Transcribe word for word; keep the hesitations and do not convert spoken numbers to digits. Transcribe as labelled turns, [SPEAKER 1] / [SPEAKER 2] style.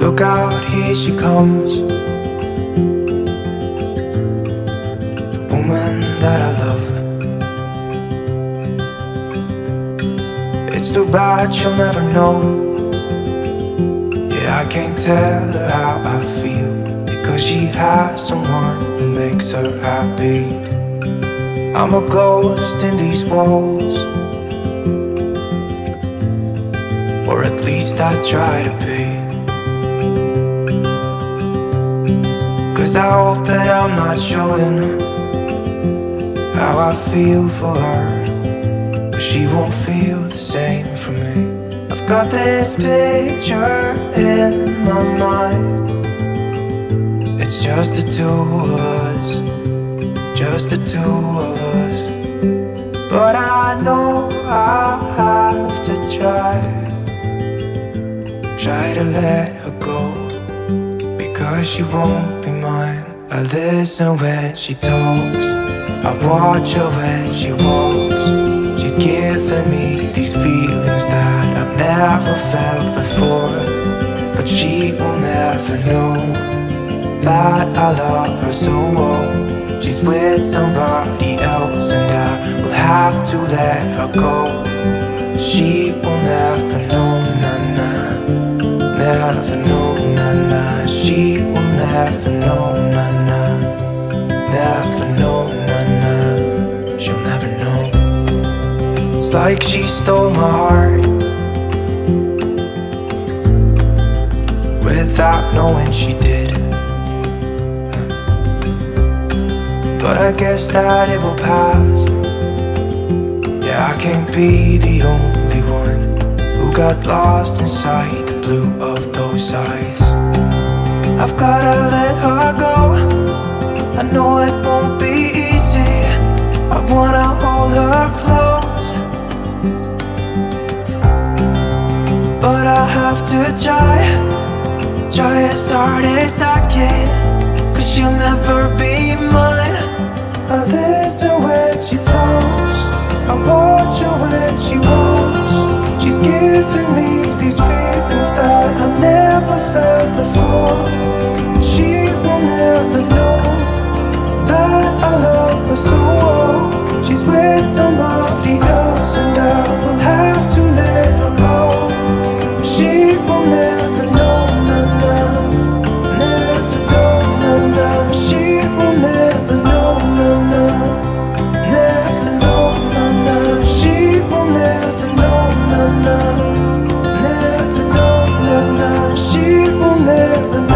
[SPEAKER 1] Look out, here she comes, the woman that I love. It's too bad she'll never know. Yeah, I can't tell her how I feel, because she has someone who makes her happy. I'm a ghost in these walls, or at least I try to be. Cause I hope that I'm not showing how I feel for her, but she won't feel the same for me. I've got this picture in my mind. It's just the two of us, just the two of us. But I know I have to try, try to let her go, because she won't be mine. I listen when she talks, I watch her when she walks. She's giving me these feelings that I've never felt before, but she will never know that I love her so well. She's with somebody else and I will have to let her go. She will never know, nah-nah, never know, nah-nah. She will never know, nah-nah, never know, nah-nah. She'll never know. It's like she stole my heart without knowing she did. But I guess that it will pass. Yeah, I can't be the only one who got lost inside the blue of those eyes. I've gotta let her go, I know it won't be easy. I wanna hold her close, but I have to try, try as hard as I can, cause she'll never be mine. I listen when she talks, I watch her when she walks. She's giving me these feelings that I've never felt before, and she will never know that I love her so well. She's with somebody else and I will have to let her go. She will never know, nah-nah, never know, nah-nah. She will never know, nah-nah, never know, nah-nah. She will never know, nah-nah, never know, nah-nah. She will never know.